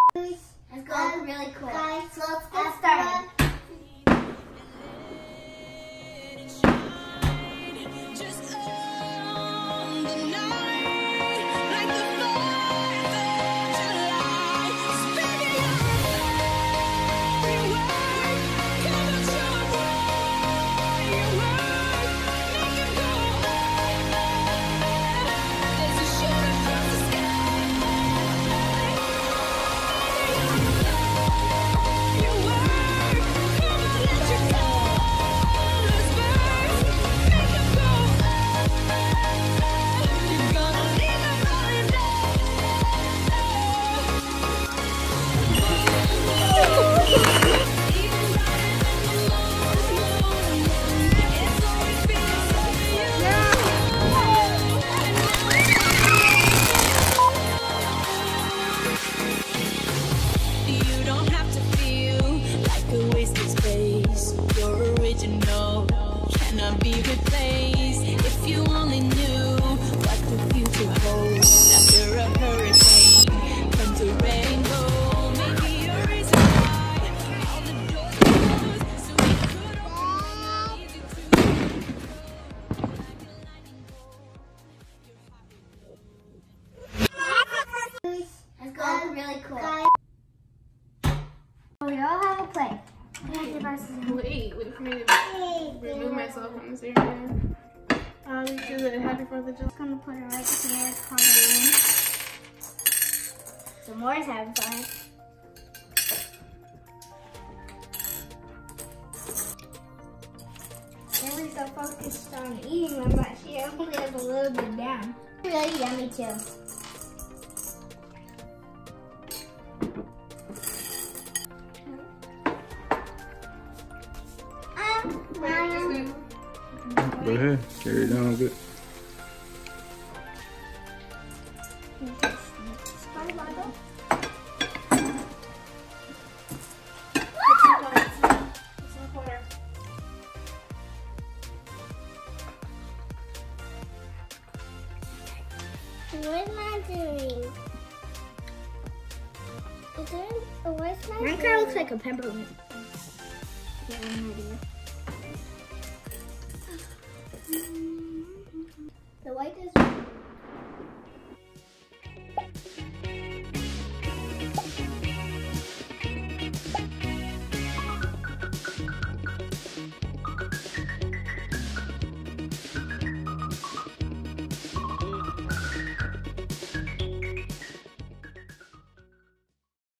Let's go really quick. So let's get started. Let's go really quick. We all have a plate. Wait for me to remove myself from this area. Because it happy 4th of July. I'm gonna put it right here, color in. So more is having fun. Emily's so focused on eating them, but she only has a little bit down. Really yummy too. Go ahead, carry it down a bit. What am I doing? Is there, where's my Mine kind of looks like a peppermint. Yeah, I have no idea.